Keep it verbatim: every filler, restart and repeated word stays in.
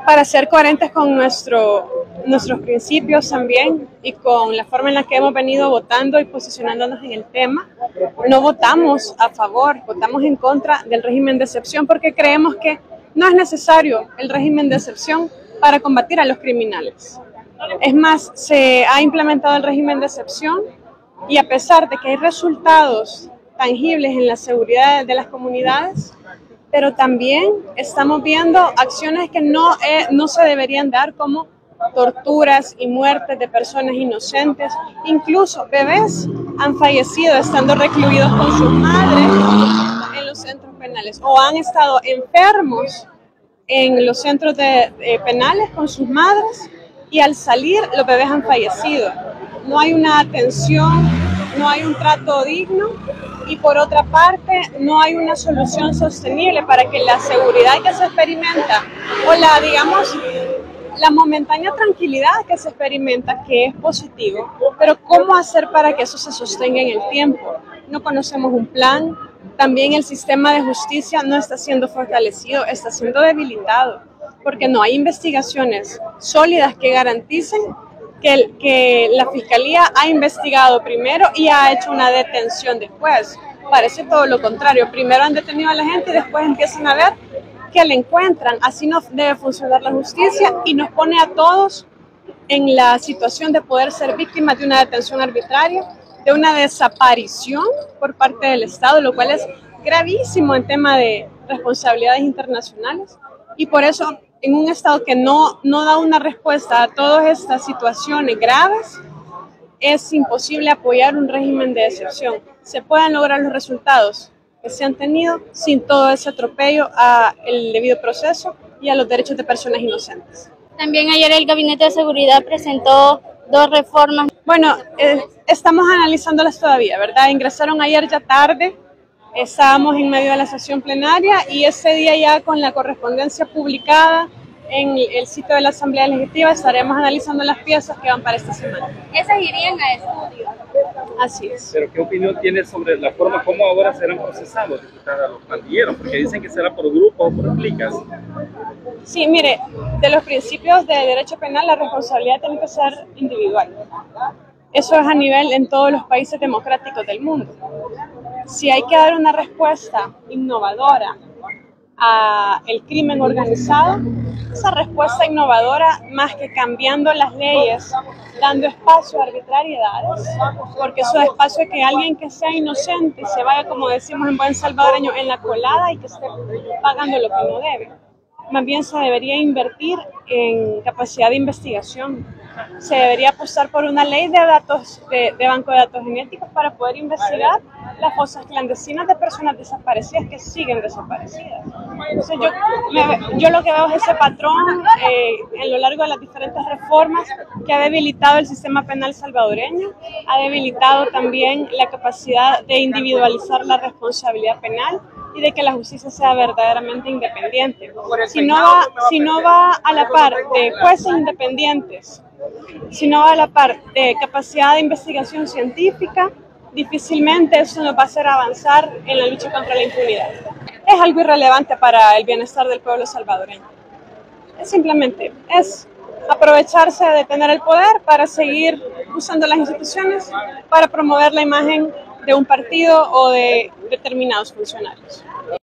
para ser coherentes con nuestro, nuestros principios también y con la forma en la que hemos venido votando y posicionándonos en el tema, no votamos a favor, votamos en contra del régimen de excepción porque creemos que no es necesario el régimen de excepción para combatir a los criminales. Es más, se ha implementado el régimen de excepción y a pesar de que hay resultados tangibles en la seguridad de las comunidades, pero también estamos viendo acciones que no, eh, no se deberían dar, como torturas y muertes de personas inocentes. Incluso bebés han fallecido estando recluidos con sus madres en los centros penales o han estado enfermos en los centros de, de penales con sus madres y al salir los bebés han fallecido. No hay una atención, no hay un trato digno y por otra parte no hay una solución sostenible para que la seguridad que se experimenta o la, digamos, la momentánea tranquilidad que se experimenta, que es positivo, pero ¿cómo hacer para que eso se sostenga en el tiempo? No conocemos un plan, también el sistema de justicia no está siendo fortalecido, está siendo debilitado, porque no hay investigaciones sólidas que garanticen que, que la Fiscalía ha investigado primero y ha hecho una detención después. Parece todo lo contrario, primero han detenido a la gente y después empiezan a ver que le encuentran. Así no debe funcionar la justicia y nos pone a todos en la situación de poder ser víctimas de una detención arbitraria, de una desaparición por parte del Estado, lo cual es gravísimo en tema de responsabilidades internacionales. Y por eso, en un Estado que no, no da una respuesta a todas estas situaciones graves, es imposible apoyar un régimen de excepción. Se pueden lograr los resultados que se han tenido sin todo ese atropello al debido proceso y a los derechos de personas inocentes. También ayer el Gabinete de Seguridad presentó dos reformas. Bueno, eh, estamos analizándolas todavía, ¿verdad? Ingresaron ayer ya tarde, estábamos en medio de la sesión plenaria y ese día ya con la correspondencia publicada en el sitio de la Asamblea Legislativa estaremos analizando las piezas que van para esta semana. ¿Esas irían a estudio? Así es. ¿Pero qué opinión tienes sobre la forma como ahora serán procesados, diputada, los pandilleros? Porque dicen que será por grupos o por plicas. Sí, mire, de los principios de derecho penal la responsabilidad tiene que ser individual. Eso es a nivel en todos los países democráticos del mundo. Si hay que dar una respuesta innovadora al crimen organizado, esa respuesta innovadora, más que cambiando las leyes, dando espacio a arbitrariedades, porque eso da espacio a que alguien que sea inocente se vaya, como decimos en buen salvadoreño, en la colada y que esté pagando lo que no debe. Más bien se debería invertir en capacidad de investigación. Se debería apostar por una ley de datos, de, de banco de datos genéticos para poder investigar las fosas clandestinas de personas desaparecidas que siguen desaparecidas. Entonces yo, me, yo lo que veo es ese patrón eh, en lo largo de las diferentes reformas que ha debilitado el sistema penal salvadoreño, ha debilitado también la capacidad de individualizar la responsabilidad penal y de que la justicia sea verdaderamente independiente. Si no va, si no va a la par de jueces independientes, si no va a la par de capacidad de investigación científica, difícilmente eso nos va a hacer avanzar en la lucha contra la impunidad. Es algo irrelevante para el bienestar del pueblo salvadoreño. Es simplemente es aprovecharse de tener el poder para seguir usando las instituciones para promover la imagen de un partido o de determinados funcionarios.